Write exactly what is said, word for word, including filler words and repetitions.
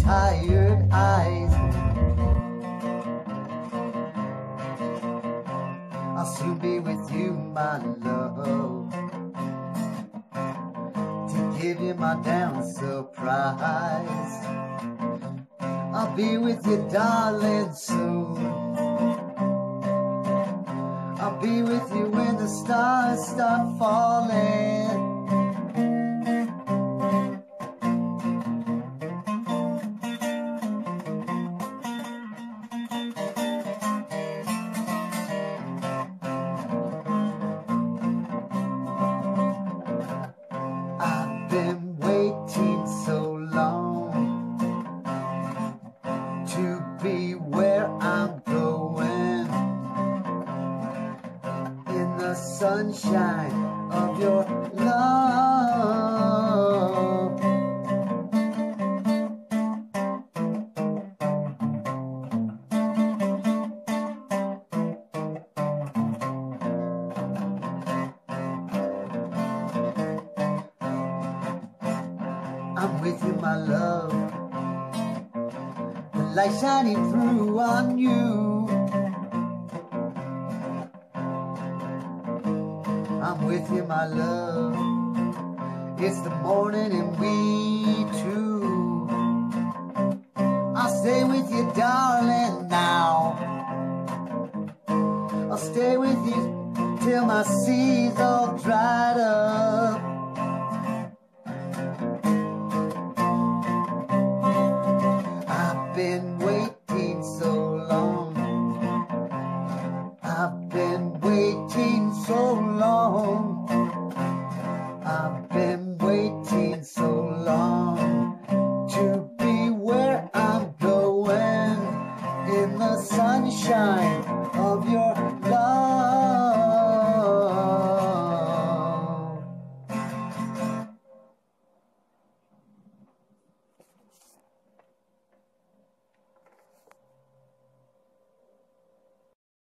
tired eyes. I'll soon be with you, my love, to give you my down surprise. I'll be with you, darling, soon. I'll be with you when the stars start falling. I've been waiting so long to be where I'm going, in the sunshine of your love. I'm with you, my love, the light shining through on you. I'm with you, my love, it's the morning and we two. I'll stay with you, darling, now. I'll stay with you till my seas all dried up.